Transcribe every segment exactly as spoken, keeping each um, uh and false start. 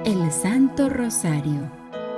El Santo Rosario.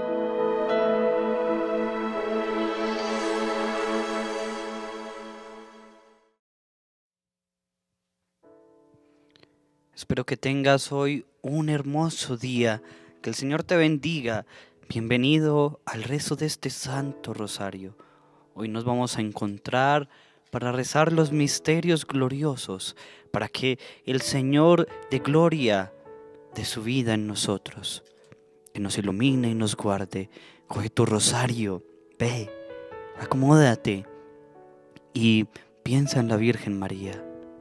Espero que tengas hoy un hermoso día, que el Señor te bendiga. Bienvenido al rezo de este Santo Rosario. Hoy nos vamos a encontrar para rezar los misterios gloriosos, para que el Señor de gloria dé su vida en nosotros, que nos ilumine y nos guarde. Coge tu rosario, ve, acomódate y piensa en la Virgen María.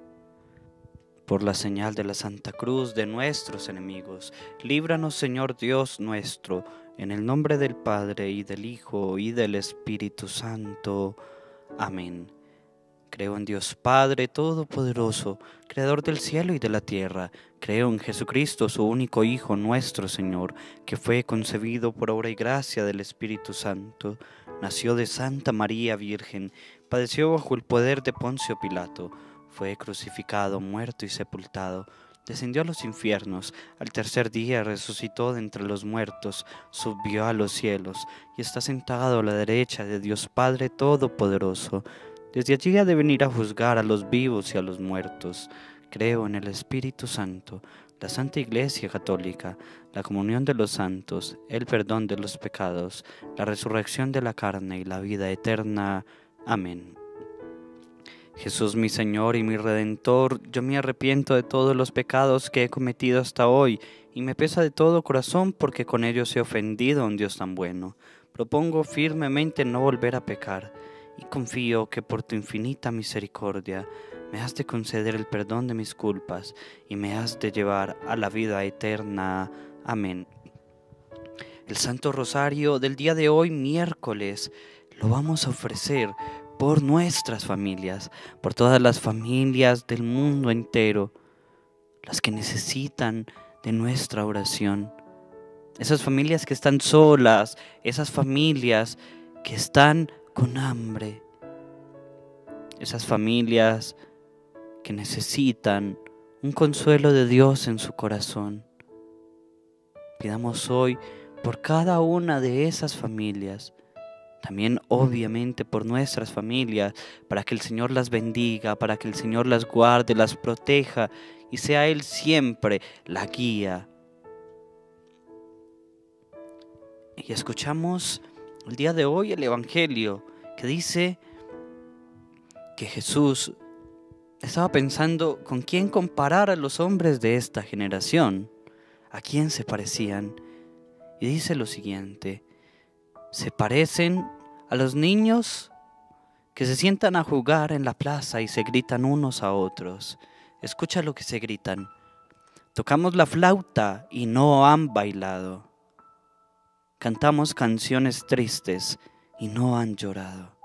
Por la señal de la Santa Cruz de nuestros enemigos, líbranos, Señor Dios nuestro, en el nombre del Padre, y del Hijo, y del Espíritu Santo. Amén. Creo en Dios Padre Todopoderoso, Creador del cielo y de la tierra. Creo en Jesucristo, su único Hijo, nuestro Señor, que fue concebido por obra y gracia del Espíritu Santo. Nació de Santa María Virgen, padeció bajo el poder de Poncio Pilato, fue crucificado, muerto y sepultado, descendió a los infiernos, al tercer día resucitó de entre los muertos, subió a los cielos y está sentado a la derecha de Dios Padre Todopoderoso. Desde allí ha de venir a juzgar a los vivos y a los muertos. Creo en el Espíritu Santo, la Santa Iglesia Católica, la comunión de los santos, el perdón de los pecados, la resurrección de la carne y la vida eterna. Amén. Jesús, mi Señor y mi Redentor, yo me arrepiento de todos los pecados que he cometido hasta hoy, y me pesa de todo corazón porque con ellos he ofendido a un Dios tan bueno. Propongo firmemente no volver a pecar, y confío que por tu infinita misericordia me has de conceder el perdón de mis culpas, y me has de llevar a la vida eterna. Amén. El Santo Rosario del día de hoy, miércoles, lo vamos a ofrecer por nuestras familias, por todas las familias del mundo entero, las que necesitan de nuestra oración. Esas familias que están solas, esas familias que están con hambre, esas familias que necesitan un consuelo de Dios en su corazón. Pidamos hoy por cada una de esas familias. También obviamente por nuestras familias, para que el Señor las bendiga, para que el Señor las guarde, las proteja y sea Él siempre la guía. Y escuchamos el día de hoy el Evangelio que dice que Jesús estaba pensando con quién comparar a los hombres de esta generación, a quién se parecían. Y dice lo siguiente: se parecen a los niños que se sientan a jugar en la plaza y se gritan unos a otros. Escucha lo que se gritan: tocamos la flauta y no han bailado. Cantamos canciones tristes y no han llorado.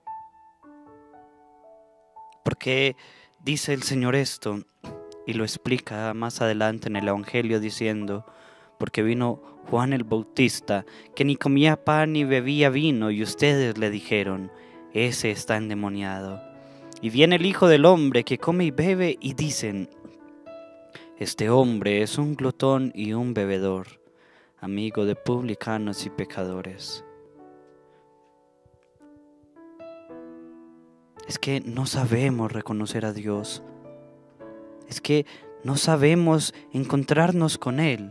¿Por qué dice el Señor esto? Y lo explica más adelante en el Evangelio diciendo: porque vino Juan el Bautista, que ni comía pan ni bebía vino, y ustedes le dijeron: ese está endemoniado. Y viene el Hijo del Hombre, que come y bebe, y dicen: este hombre es un glotón y un bebedor, amigo de publicanos y pecadores. Es que no sabemos reconocer a Dios. Es que no sabemos encontrarnos con Él.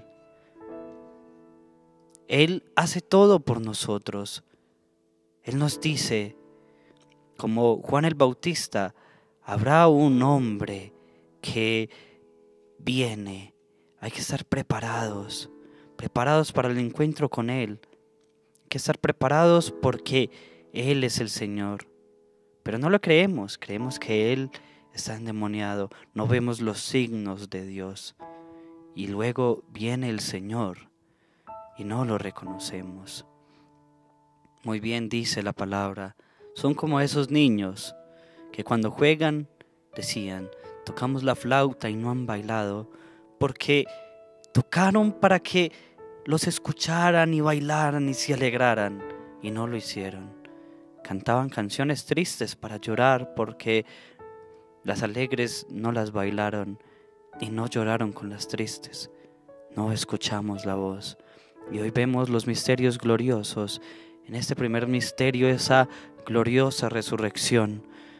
Él hace todo por nosotros. Él nos dice, como Juan el Bautista: habrá un hombre que viene. Hay que estar preparados, preparados para el encuentro con Él. Hay que estar preparados porque Él es el Señor. Pero no lo creemos, creemos que Él está endemoniado. No vemos los signos de Dios. Y luego viene el Señor y no lo reconocemos. Muy bien dice la palabra: son como esos niños que cuando juegan decían: tocamos la flauta y no han bailado, porque tocaron para que los escucharan y bailaran y se alegraran, y no lo hicieron. Cantaban canciones tristes para llorar, porque las alegres no las bailaron y no lloraron con las tristes. no escuchamos la voz. Y hoy vemos los misterios gloriosos. En este primer misterio, esa gloriosa resurrección,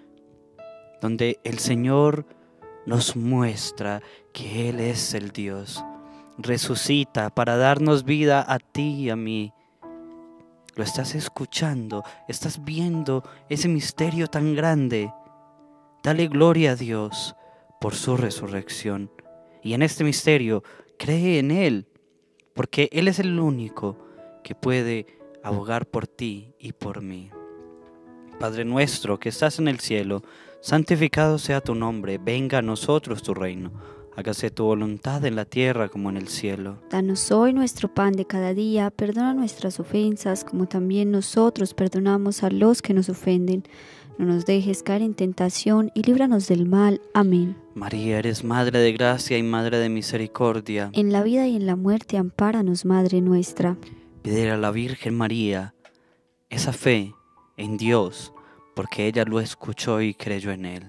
donde el Señor nos muestra que Él es el Dios. Resucita para darnos vida a ti y a mí. Lo estás escuchando, estás viendo ese misterio tan grande. Dale gloria a Dios por su resurrección. Y en este misterio, cree en Él, porque Él es el único que puede abogar por ti y por mí. Padre nuestro que estás en el cielo, santificado sea tu nombre, venga a nosotros tu reino. Hágase tu voluntad en la tierra como en el cielo. Danos hoy nuestro pan de cada día, perdona nuestras ofensas, como también nosotros perdonamos a los que nos ofenden. No nos dejes caer en tentación y líbranos del mal. Amén. María, eres Madre de gracia y Madre de misericordia. En la vida y en la muerte, ampáranos, Madre nuestra. Pídele a la Virgen María esa fe en Dios, porque ella lo escuchó y creyó en Él.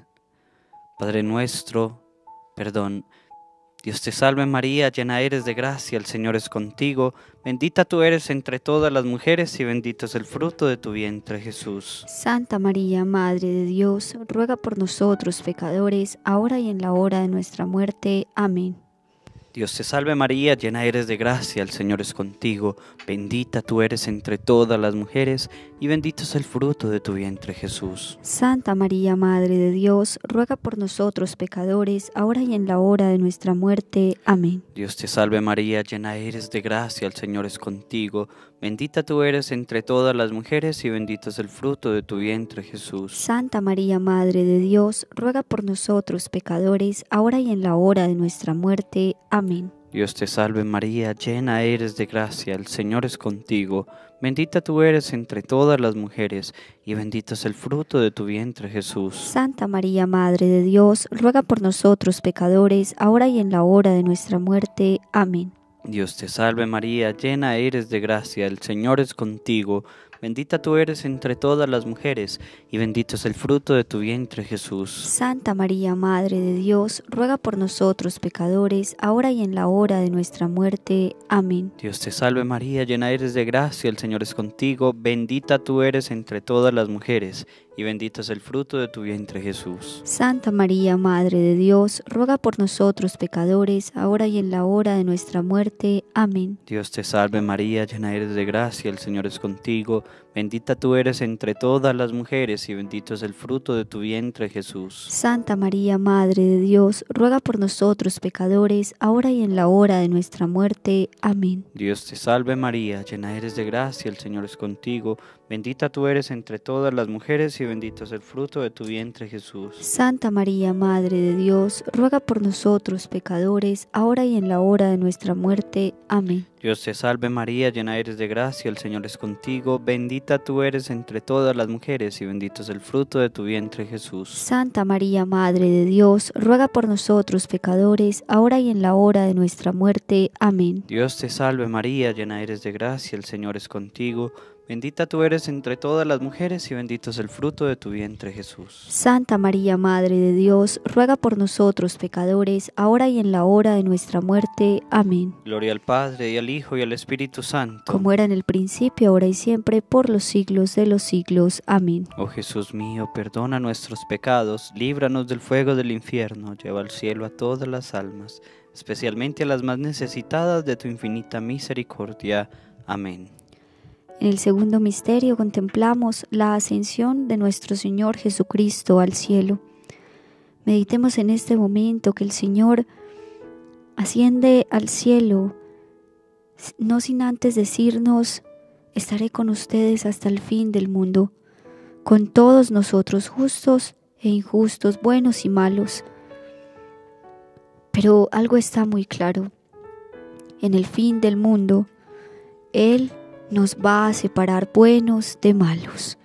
Padre nuestro, perdón. Dios te salve María, llena eres de gracia, el Señor es contigo, bendita tú eres entre todas las mujeres y bendito es el fruto de tu vientre Jesús. Santa María, Madre de Dios, ruega por nosotros pecadores, ahora y en la hora de nuestra muerte. Amén. Dios te salve María, llena eres de gracia, el Señor es contigo, bendita tú eres entre todas las mujeres y bendito es el fruto de tu vientre Jesús. Santa María, Madre de Dios, ruega por nosotros pecadores, ahora y en la hora de nuestra muerte. Amén. Dios te salve María, llena eres de gracia, el Señor es contigo, bendita tú eres entre todas las mujeres y bendito es el fruto de tu vientre Jesús. Santa María, Madre de Dios, ruega por nosotros pecadores, ahora y en la hora de nuestra muerte. Amén. Dios te salve María, llena eres de gracia, el Señor es contigo, bendita tú eres entre todas las mujeres, y bendito es el fruto de tu vientre Jesús. Santa María, Madre de Dios, ruega por nosotros pecadores, ahora y en la hora de nuestra muerte. Amén. Dios te salve María, llena eres de gracia, el Señor es contigo, bendita tú eres entre todas las mujeres, y bendito es el fruto de tu vientre Jesús. Santa María, Madre de Dios, ruega por nosotros pecadores, ahora y en la hora de nuestra muerte. Amén. Dios te salve María, llena eres de gracia, el Señor es contigo, bendita tú eres entre todas las mujeres, y bendito es el fruto de tu vientre Jesús. Santa María, Madre de Dios, ruega por nosotros pecadores, ahora y en la hora de nuestra muerte. Amén. Dios te salve María, llena eres de gracia, el Señor es contigo, bendita tú eres entre todas las mujeres y bendito es el fruto de tu vientre Jesús. Santa María, Madre de Dios, ruega por nosotros pecadores, ahora y en la hora de nuestra muerte. Amén. Dios te salve María, llena eres de gracia, el Señor es contigo, bendita tú eres entre todas las mujeres y bendito es el fruto de tu vientre Jesús. Santa María, Madre de Dios, ruega por nosotros pecadores, ahora y en la hora de nuestra muerte. Amén. Dios te salve María, llena eres de gracia, el Señor es contigo, bendita tú eres entre todas las mujeres y bendito es el fruto de tu vientre Jesús. Santa María, Madre de Dios, ruega por nosotros pecadores, ahora y en la hora de nuestra muerte. Amén. Dios te salve María, llena eres de gracia, el Señor es contigo, bendita tú eres entre todas las mujeres y bendito es el fruto de tu vientre Jesús. Santa María, Madre de Dios, ruega por nosotros pecadores, ahora y en la hora de nuestra muerte. Amén. Gloria al Padre, y al Hijo, y al Espíritu Santo. Como era en el principio, ahora y siempre, por los siglos de los siglos. Amén. Oh Jesús mío, perdona nuestros pecados, líbranos del fuego del infierno, lleva al cielo a todas las almas, especialmente a las más necesitadas de tu infinita misericordia. Amén. En el segundo misterio contemplamos la ascensión de nuestro Señor Jesucristo al cielo. Meditemos en este momento que el Señor asciende al cielo, no sin antes decirnos: estaré con ustedes hasta el fin del mundo, con todos nosotros, justos e injustos, buenos y malos. Pero algo está muy claro: en el fin del mundo, Él nos va a separar buenos de malos.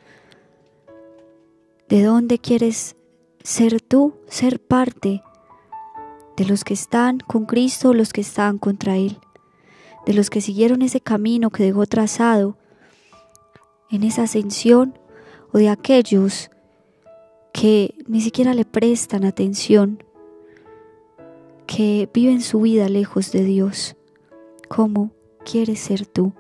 ¿De dónde quieres ser tú, ser parte? ¿De los que están con Cristo o los que están contra Él? ¿De los que siguieron ese camino que dejó trazado en esa ascensión, o de aquellos que ni siquiera le prestan atención, que viven su vida lejos de Dios? como quieres ser tú.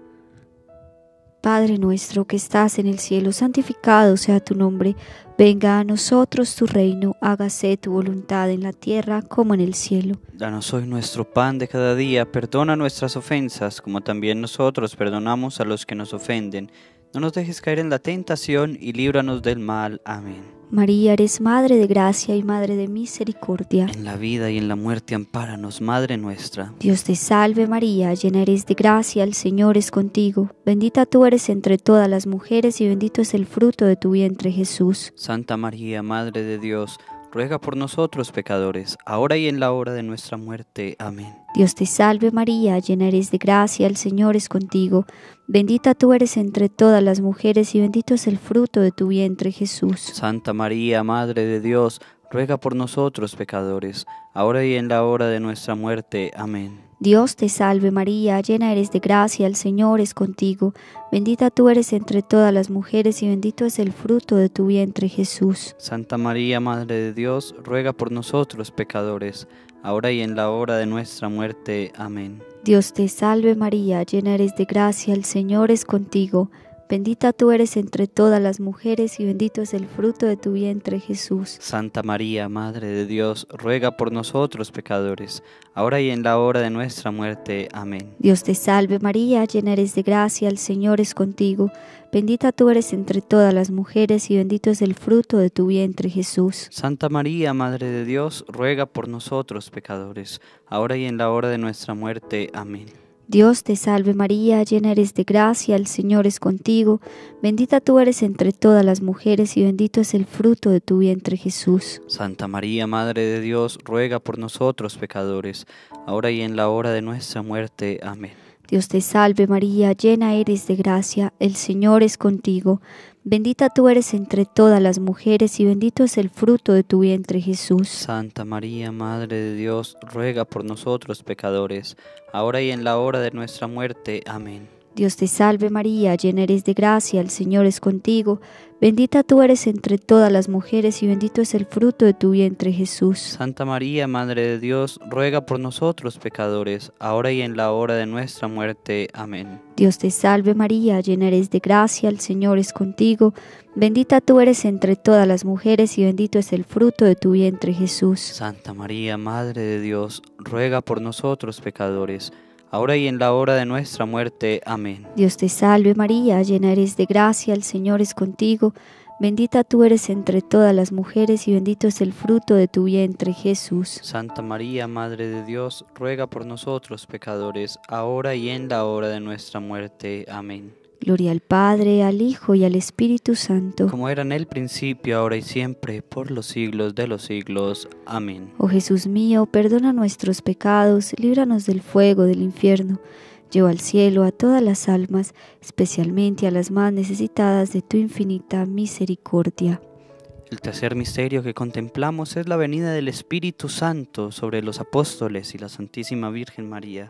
Padre nuestro que estás en el cielo, santificado sea tu nombre. Venga a nosotros tu reino, hágase tu voluntad en la tierra como en el cielo. Danos hoy nuestro pan de cada día, perdona nuestras ofensas, como también nosotros perdonamos a los que nos ofenden. No nos dejes caer en la tentación y líbranos del mal. Amén. María, eres Madre de gracia y Madre de misericordia. En la vida y en la muerte ampáranos, Madre nuestra. Dios te salve María, llena eres de gracia, el Señor es contigo. Bendita tú eres entre todas las mujeres y bendito es el fruto de tu vientre Jesús. Santa María, Madre de Dios, ruega por nosotros pecadores, ahora y en la hora de nuestra muerte. Amén. Dios te salve María, llena eres de gracia, el Señor es contigo. Bendita tú eres entre todas las mujeres y bendito es el fruto de tu vientre Jesús. Santa María, Madre de Dios, ruega por nosotros pecadores, ahora y en la hora de nuestra muerte. Amén. Dios te salve María, llena eres de gracia, el Señor es contigo. Bendita tú eres entre todas las mujeres y bendito es el fruto de tu vientre Jesús. Santa María, Madre de Dios, ruega por nosotros pecadores, ahora y en la hora de nuestra muerte. Amén. Dios te salve María, llena eres de gracia, el Señor es contigo. Bendita tú eres entre todas las mujeres y bendito es el fruto de tu vientre Jesús. Santa María, Madre de Dios, ruega por nosotros pecadores, ahora y en la hora de nuestra muerte. Amén. Dios te salve María, llena eres de gracia, el Señor es contigo. Bendita tú eres entre todas las mujeres y bendito es el fruto de tu vientre Jesús. Santa María, Madre de Dios, ruega por nosotros pecadores, ahora y en la hora de nuestra muerte. Amén. Dios te salve María, llena eres de gracia, el Señor es contigo. Bendita tú eres entre todas las mujeres y bendito es el fruto de tu vientre Jesús. Santa María, Madre de Dios, ruega por nosotros pecadores, ahora y en la hora de nuestra muerte. Amén. Dios te salve María, llena eres de gracia, el Señor es contigo. Bendita tú eres entre todas las mujeres y bendito es el fruto de tu vientre Jesús. Santa María, Madre de Dios, ruega por nosotros pecadores, ahora y en la hora de nuestra muerte. Amén. Dios te salve María, llena eres de gracia, el Señor es contigo. Bendita tú eres entre todas las mujeres y bendito es el fruto de tu vientre Jesús. Santa María, Madre de Dios, ruega por nosotros pecadores, ahora y en la hora de nuestra muerte. Amén. Dios te salve María, llena eres de gracia, el Señor es contigo. Bendita tú eres entre todas las mujeres y bendito es el fruto de tu vientre Jesús. Santa María, Madre de Dios, ruega por nosotros pecadores, ahora y en la hora de nuestra muerte. Amén. Dios te salve María, llena eres de gracia, el Señor es contigo. Bendita tú eres entre todas las mujeres y bendito es el fruto de tu vientre Jesús. Santa María, Madre de Dios, ruega por nosotros pecadores, ahora y en la hora de nuestra muerte. Amén. Gloria al Padre, al Hijo y al Espíritu Santo. Como era en el principio, ahora y siempre, por los siglos de los siglos. Amén. Oh Jesús mío, perdona nuestros pecados, líbranos del fuego del infierno. Lleva al cielo a todas las almas, especialmente a las más necesitadas de tu infinita misericordia. El tercer misterio que contemplamos es la venida del Espíritu Santo sobre los apóstoles y la Santísima Virgen María.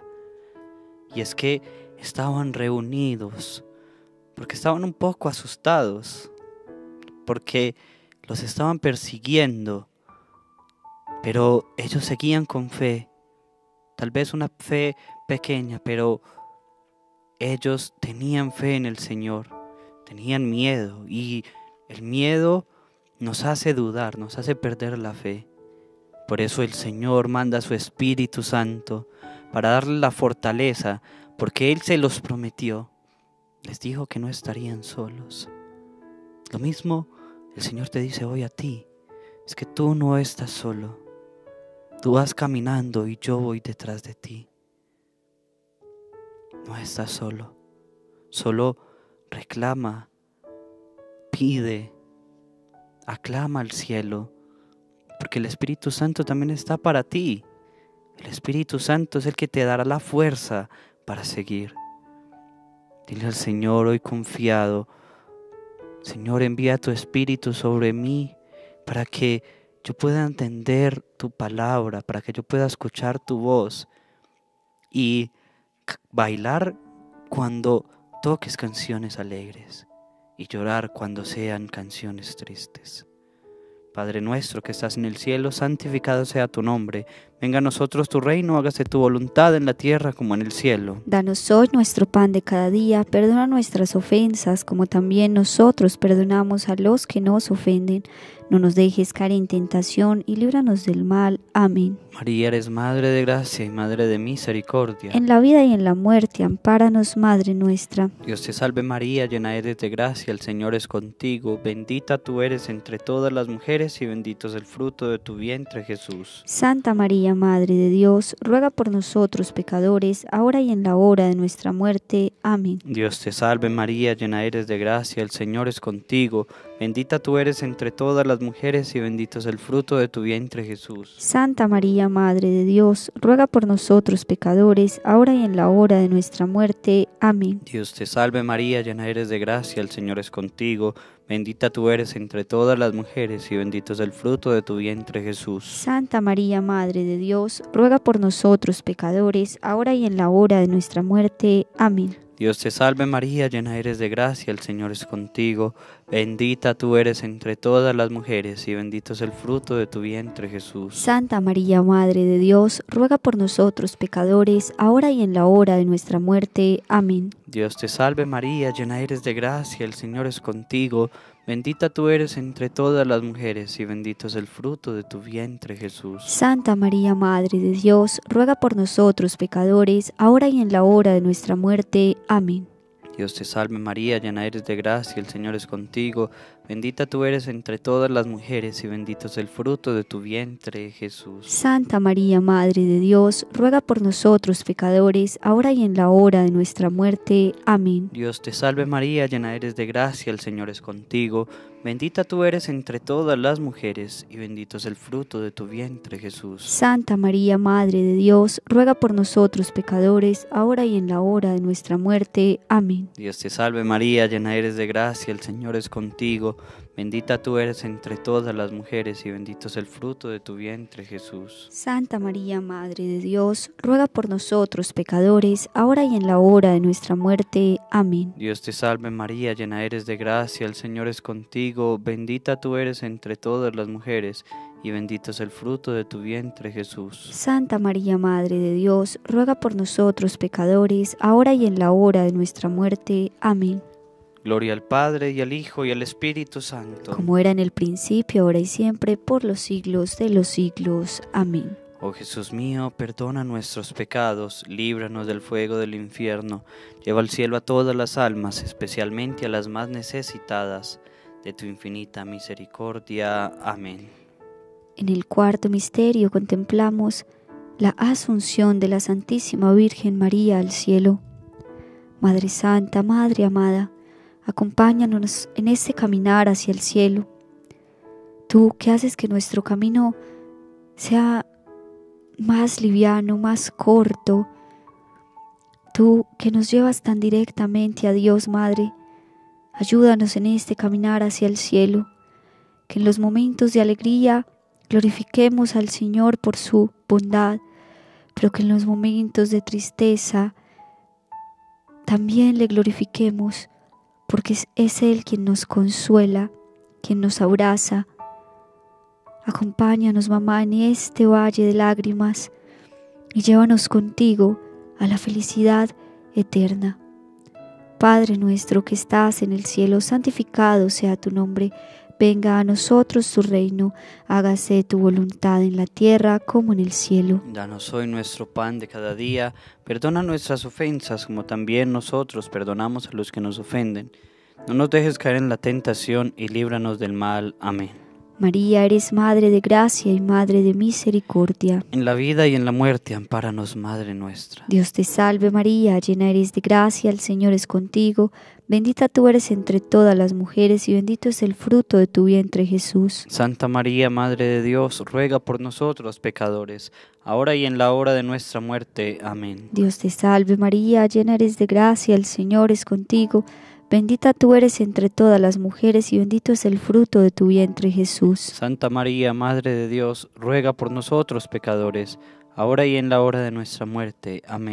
Y es que estaban reunidos, porque estaban un poco asustados, porque los estaban persiguiendo, pero ellos seguían con fe, tal vez una fe pequeña, pero ellos tenían fe en el Señor, tenían miedo, y el miedo nos hace dudar, nos hace perder la fe. Por eso el Señor manda a su Espíritu Santo para darle la fortaleza, porque Él se los prometió. Les dijo que no estarían solos. Lo mismo el Señor te dice hoy a ti, es que tú no estás solo. Tú vas caminando y yo voy detrás de ti. No estás solo. Solo reclama, pide, aclama al cielo, porque el Espíritu Santo también está para ti. El Espíritu Santo es el que te dará la fuerza para seguir. Dile al Señor hoy confiado: Señor, envía tu Espíritu sobre mí para que yo pueda entender tu palabra, para que yo pueda escuchar tu voz y bailar cuando toques canciones alegres y llorar cuando sean canciones tristes. Padre nuestro que estás en el cielo, santificado sea tu nombre. Venga a nosotros tu reino, hágase tu voluntad en la tierra como en el cielo. Danos hoy nuestro pan de cada día, perdona nuestras ofensas, como también nosotros perdonamos a los que nos ofenden. No nos dejes caer en tentación y líbranos del mal. Amén. María, eres Madre de gracia y Madre de misericordia. En la vida y en la muerte, ampáranos, Madre nuestra. Dios te salve María, llena eres de gracia, el Señor es contigo. Bendita tú eres entre todas las mujeres y bendito es el fruto de tu vientre, Jesús. Santa María, Madre de Dios, ruega por nosotros pecadores, ahora y en la hora de nuestra muerte. Amén. Dios te salve María, llena eres de gracia, el Señor es contigo. Bendita tú eres entre todas las mujeres y bendito es el fruto de tu vientre, Jesús. Santa María, Madre de Dios, ruega por nosotros pecadores, ahora y en la hora de nuestra muerte. Amén. Dios te salve María, llena eres de gracia, el Señor es contigo. Bendita tú eres entre todas las mujeres y bendito es el fruto de tu vientre, Jesús. Santa María, Madre de Dios, ruega por nosotros pecadores, ahora y en la hora de nuestra muerte. Amén. Dios te salve María, llena eres de gracia, el Señor es contigo. Bendita tú eres entre todas las mujeres y bendito es el fruto de tu vientre, Jesús. Santa María, Madre de Dios, ruega por nosotros pecadores, ahora y en la hora de nuestra muerte. Amén. Dios te salve María, llena eres de gracia, el Señor es contigo. Bendita tú eres entre todas las mujeres y bendito es el fruto de tu vientre, Jesús. Santa María, Madre de Dios, ruega por nosotros pecadores, ahora y en la hora de nuestra muerte. Amén. Dios te salve María, llena eres de gracia, el Señor es contigo. Bendita tú eres entre todas las mujeres y bendito es el fruto de tu vientre, Jesús. Santa María, Madre de Dios, ruega por nosotros pecadores, ahora y en la hora de nuestra muerte. Amén. Dios te salve María, llena eres de gracia, el Señor es contigo. Bendita tú eres entre todas las mujeres y bendito es el fruto de tu vientre, Jesús. Santa María, Madre de Dios, ruega por nosotros pecadores, ahora y en la hora de nuestra muerte. Amén. Dios te salve María, llena eres de gracia, el Señor es contigo. Bendita tú eres entre todas las mujeres y bendito es el fruto de tu vientre, Jesús. Santa María, Madre de Dios, ruega por nosotros pecadores, ahora y en la hora de nuestra muerte. Amén. Dios te salve María, llena eres de gracia, el Señor es contigo. Bendita tú eres entre todas las mujeres y bendito es el fruto de tu vientre, Jesús. Santa María, Madre de Dios, ruega por nosotros pecadores, ahora y en la hora de nuestra muerte. Amén. Gloria al Padre, y al Hijo, y al Espíritu Santo. Como era en el principio, ahora y siempre, por los siglos de los siglos. Amén. Oh Jesús mío, perdona nuestros pecados, líbranos del fuego del infierno, lleva al cielo a todas las almas, especialmente a las más necesitadas de tu infinita misericordia. Amén. En el cuarto misterio contemplamos la asunción de la Santísima Virgen María al cielo. Madre Santa, Madre amada, acompáñanos en este caminar hacia el cielo. Tú que haces que nuestro camino sea más liviano, más corto. Tú que nos llevas tan directamente a Dios, Madre, ayúdanos en este caminar hacia el cielo. Que en los momentos de alegría glorifiquemos al Señor por su bondad, pero que en los momentos de tristeza también le glorifiquemos, porque es Él quien nos consuela, quien nos abraza. Acompáñanos, mamá, en este valle de lágrimas y llévanos contigo a la felicidad eterna. Padre nuestro que estás en el cielo, santificado sea tu nombre. Venga a nosotros tu reino, hágase tu voluntad en la tierra como en el cielo. Danos hoy nuestro pan de cada día, perdona nuestras ofensas como también nosotros perdonamos a los que nos ofenden. No nos dejes caer en la tentación y líbranos del mal. Amén. María, eres Madre de gracia y Madre de misericordia. En la vida y en la muerte, ampáranos, Madre nuestra. Dios te salve María, llena eres de gracia, el Señor es contigo. Bendita tú eres entre todas las mujeres y bendito es el fruto de tu vientre, Jesús. Santa María, Madre de Dios, ruega por nosotros pecadores, ahora y en la hora de nuestra muerte. Amén. Dios te salve María, llena eres de gracia, el Señor es contigo. Bendita tú eres entre todas las mujeres y bendito es el fruto de tu vientre, Jesús. Santa María, Madre de Dios, ruega por nosotros pecadores, ahora y en la hora de nuestra muerte. Amén.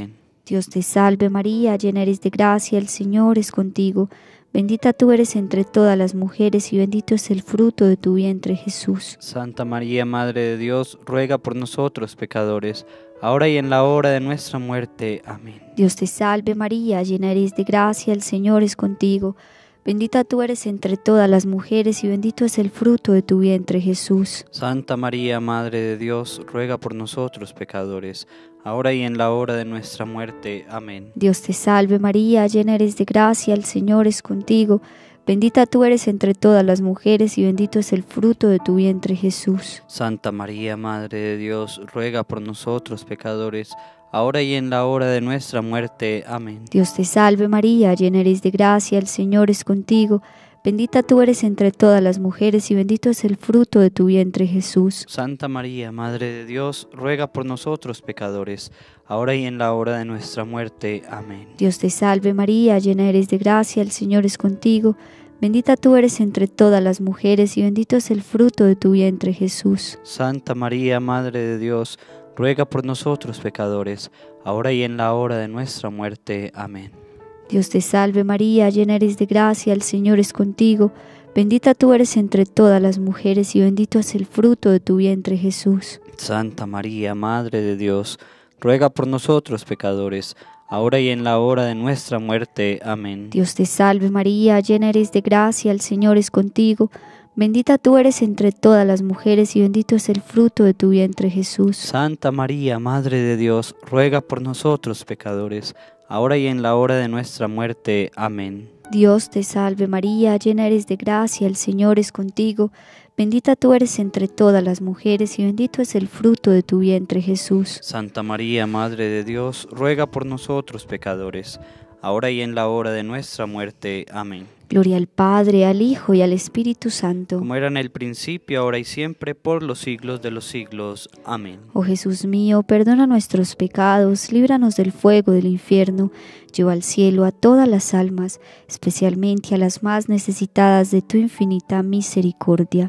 Dios te salve María, llena eres de gracia, el Señor es contigo. Bendita tú eres entre todas las mujeres y bendito es el fruto de tu vientre, Jesús. Santa María, Madre de Dios, ruega por nosotros pecadores, ahora y en la hora de nuestra muerte. Amén. Dios te salve María, llena eres de gracia, el Señor es contigo. Bendita tú eres entre todas las mujeres y bendito es el fruto de tu vientre, Jesús. Santa María, Madre de Dios, ruega por nosotros pecadores, ahora y en la hora de nuestra muerte. Amén. Dios te salve María, llena eres de gracia, el Señor es contigo. Bendita tú eres entre todas las mujeres y bendito es el fruto de tu vientre, Jesús. Santa María, Madre de Dios, ruega por nosotros pecadores, ahora y en la hora de nuestra muerte. Amén. Dios te salve María, llena eres de gracia, el Señor es contigo. Bendita tú eres entre todas las mujeres y bendito es el fruto de tu vientre, Jesús. Santa María, Madre de Dios, ruega por nosotros pecadores, ahora y en la hora de nuestra muerte. Amén. Dios te salve María, llena eres de gracia, el Señor es contigo. Bendita tú eres entre todas las mujeres y bendito es el fruto de tu vientre, Jesús. Santa María, Madre de Dios, ruega por nosotros pecadores, ahora y en la hora de nuestra muerte. Amén. Dios te salve María, llena eres de gracia, el Señor es contigo. Bendita tú eres entre todas las mujeres y bendito es el fruto de tu vientre, Jesús. Santa María, Madre de Dios, ruega por nosotros pecadores, ahora y en la hora de nuestra muerte. Amén. Dios te salve María, llena eres de gracia, el Señor es contigo. Bendita tú eres entre todas las mujeres y bendito es el fruto de tu vientre, Jesús. Santa María, Madre de Dios, ruega por nosotros pecadores, ahora y en la hora de nuestra muerte. Amén. Dios te salve María, llena eres de gracia, el Señor es contigo. Bendita tú eres entre todas las mujeres y bendito es el fruto de tu vientre, Jesús. Santa María, Madre de Dios, ruega por nosotros pecadores, ahora y en la hora de nuestra muerte. Amén. Gloria al Padre, al Hijo y al Espíritu Santo. Como era en el principio, ahora y siempre, por los siglos de los siglos. Amén. Oh Jesús mío, perdona nuestros pecados, líbranos del fuego del infierno, lleva al cielo a todas las almas, especialmente a las más necesitadas de tu infinita misericordia.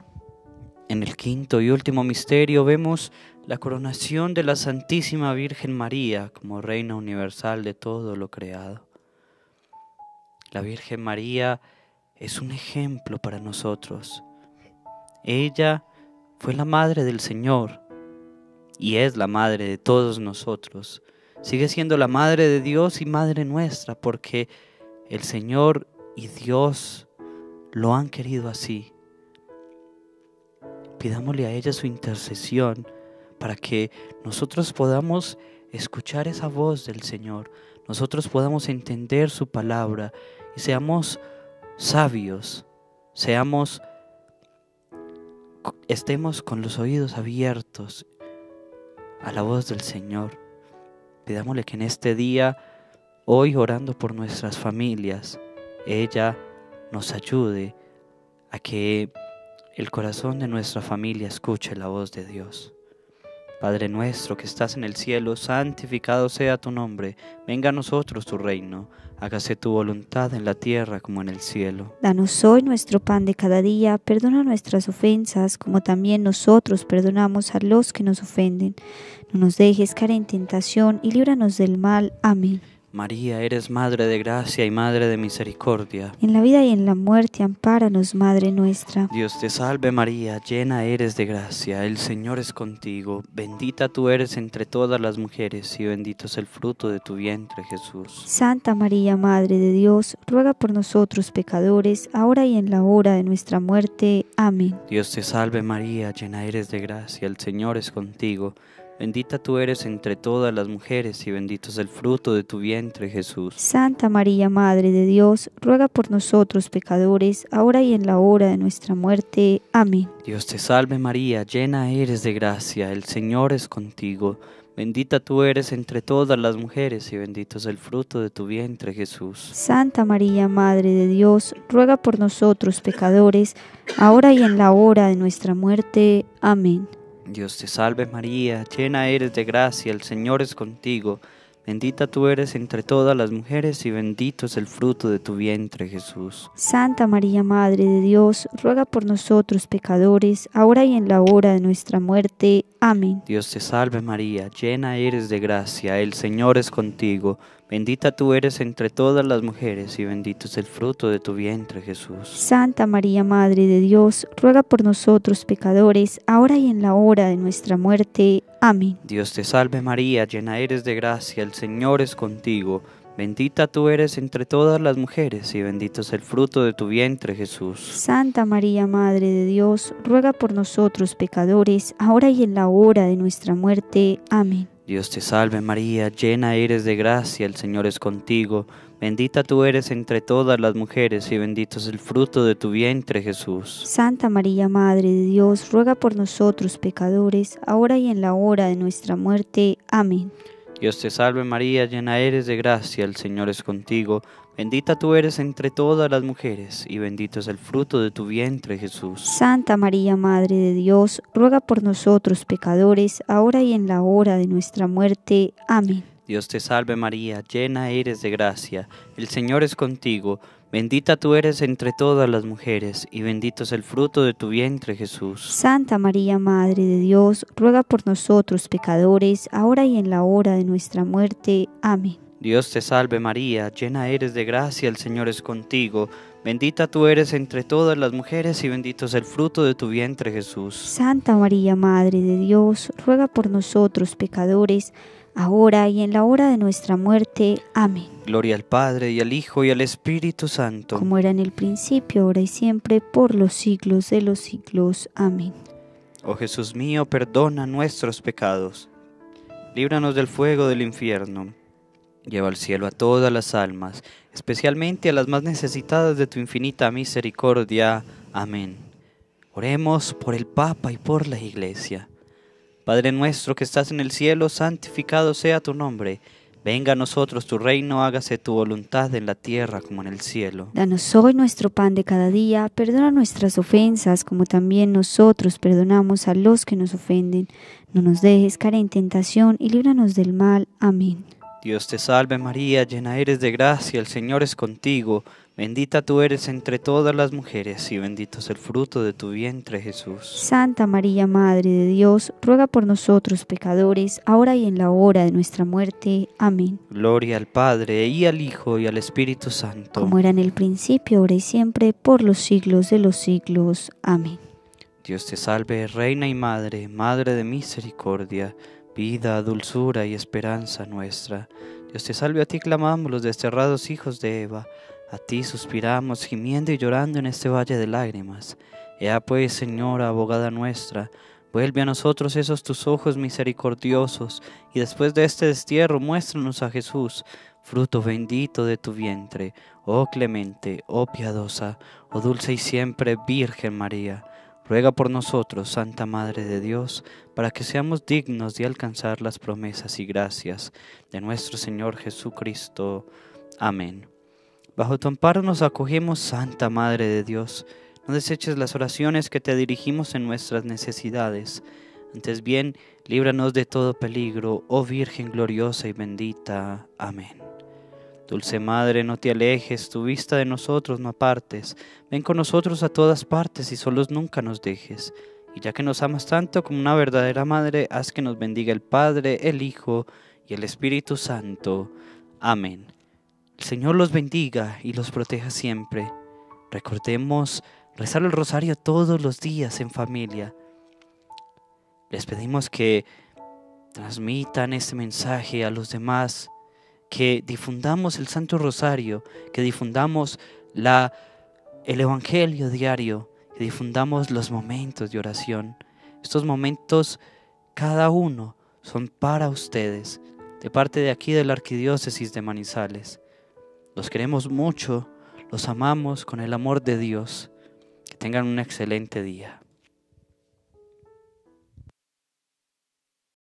En el quinto y último misterio vemos la coronación de la Santísima Virgen María como Reina Universal de todo lo creado. La Virgen María es un ejemplo para nosotros. Ella fue la madre del Señor y es la madre de todos nosotros. Sigue siendo la madre de Dios y madre nuestra porque el Señor y Dios lo han querido así. Pidámosle a ella su intercesión para que nosotros podamos escuchar esa voz del Señor, nosotros podamos entender su palabra y seamos sabios, seamos, estemos con los oídos abiertos a la voz del Señor. Pidámosle que en este día, hoy orando por nuestras familias, ella nos ayude a que el corazón de nuestra familia escuche la voz de Dios. Padre nuestro que estás en el cielo, santificado sea tu nombre. Venga a nosotros tu reino. Hágase tu voluntad en la tierra como en el cielo. Danos hoy nuestro pan de cada día. Perdona nuestras ofensas, como también nosotros perdonamos a los que nos ofenden. No nos dejes caer en tentación y líbranos del mal. Amén. María, eres Madre de gracia y Madre de misericordia. En la vida y en la muerte, ampáranos, Madre nuestra. Dios te salve María, llena eres de gracia, el Señor es contigo. Bendita tú eres entre todas las mujeres y bendito es el fruto de tu vientre, Jesús. Santa María, Madre de Dios, ruega por nosotros pecadores, ahora y en la hora de nuestra muerte. Amén. Dios te salve María, llena eres de gracia, el Señor es contigo. Bendita tú eres entre todas las mujeres y bendito es el fruto de tu vientre, Jesús. Santa María, Madre de Dios, ruega por nosotros pecadores, ahora y en la hora de nuestra muerte. Amén. Dios te salve María, llena eres de gracia, el Señor es contigo. Bendita tú eres entre todas las mujeres y bendito es el fruto de tu vientre, Jesús. Santa María, Madre de Dios, ruega por nosotros pecadores, ahora y en la hora de nuestra muerte. Amén. Dios te salve María, llena eres de gracia, el Señor es contigo. bendita tú eres entre todas las mujeres y bendito es el fruto de tu vientre, Jesús. Santa María, Madre de Dios, ruega por nosotros pecadores, ahora y en la hora de nuestra muerte. Amén. Dios te salve María, llena eres de gracia, el Señor es contigo. Bendita tú eres entre todas las mujeres y bendito es el fruto de tu vientre, Jesús. Santa María, Madre de Dios, ruega por nosotros pecadores, ahora y en la hora de nuestra muerte. Amén. Dios te salve María, llena eres de gracia, el Señor es contigo. Bendita tú eres entre todas las mujeres y bendito es el fruto de tu vientre, Jesús. Santa María, Madre de Dios, ruega por nosotros pecadores, ahora y en la hora de nuestra muerte. Amén. Dios te salve María, llena eres de gracia, el Señor es contigo. Bendita tú eres entre todas las mujeres y bendito es el fruto de tu vientre, Jesús. Santa María, Madre de Dios, ruega por nosotros pecadores, ahora y en la hora de nuestra muerte. Amén. Dios te salve María, llena eres de gracia, el Señor es contigo. Bendita tú eres entre todas las mujeres y bendito es el fruto de tu vientre, Jesús. Santa María, Madre de Dios, ruega por nosotros pecadores, ahora y en la hora de nuestra muerte. Amén. Dios te salve María, llena eres de gracia, el Señor es contigo. Bendita tú eres entre todas las mujeres y bendito es el fruto de tu vientre, Jesús. Santa María, Madre de Dios, ruega por nosotros pecadores, ahora y en la hora de nuestra muerte. Amén. Dios te salve María, llena eres de gracia, el Señor es contigo. Bendita tú eres entre todas las mujeres y bendito es el fruto de tu vientre, Jesús. Santa María, Madre de Dios, ruega por nosotros pecadores, ahora y en la hora de nuestra muerte. Amén. Gloria al Padre, y al Hijo, y al Espíritu Santo. Como era en el principio, ahora y siempre, por los siglos de los siglos. Amén. Oh Jesús mío, perdona nuestros pecados. Líbranos del fuego del infierno. Lleva al cielo a todas las almas, especialmente a las más necesitadas de tu infinita misericordia. Amén. Oremos por el Papa y por la Iglesia. Padre nuestro que estás en el cielo, santificado sea tu nombre. Venga a nosotros tu reino, hágase tu voluntad en la tierra como en el cielo. Danos hoy nuestro pan de cada día, perdona nuestras ofensas como también nosotros perdonamos a los que nos ofenden. No nos dejes caer en tentación y líbranos del mal. Amén. Dios te salve María, llena eres de gracia, el Señor es contigo. Bendita tú eres entre todas las mujeres y bendito es el fruto de tu vientre, Jesús. Santa María, Madre de Dios, ruega por nosotros pecadores, ahora y en la hora de nuestra muerte. Amén. Gloria al Padre, y al Hijo, y al Espíritu Santo. Como era en el principio, ahora y siempre, por los siglos de los siglos. Amén. Dios te salve, Reina y Madre, Madre de misericordia, vida, dulzura y esperanza nuestra. Dios te salve, a ti clamamos los desterrados hijos de Eva. A ti suspiramos, gimiendo y llorando en este valle de lágrimas. Ea pues, Señora, abogada nuestra, vuelve a nosotros esos tus ojos misericordiosos, y después de este destierro muéstranos a Jesús, fruto bendito de tu vientre. Oh clemente, oh piadosa, oh dulce y siempre Virgen María, ruega por nosotros, Santa Madre de Dios, para que seamos dignos de alcanzar las promesas y gracias de nuestro Señor Jesucristo. Amén. Bajo tu amparo nos acogemos, Santa Madre de Dios. No deseches las oraciones que te dirigimos en nuestras necesidades. Antes bien, líbranos de todo peligro, oh Virgen gloriosa y bendita. Amén. Dulce Madre, no te alejes, tu vista de nosotros no apartes. Ven con nosotros a todas partes y solos nunca nos dejes. Y ya que nos amas tanto como una verdadera Madre, haz que nos bendiga el Padre, el Hijo y el Espíritu Santo. Amén. El Señor los bendiga y los proteja siempre. Recordemos rezar el rosario todos los días en familia. Les pedimos que transmitan este mensaje a los demás, que difundamos el Santo Rosario, que difundamos la, el Evangelio diario, que difundamos los momentos de oración. Estos momentos, cada uno, son para ustedes, de parte de aquí de la Arquidiócesis de Manizales. Los queremos mucho, los amamos con el amor de Dios. Que tengan un excelente día.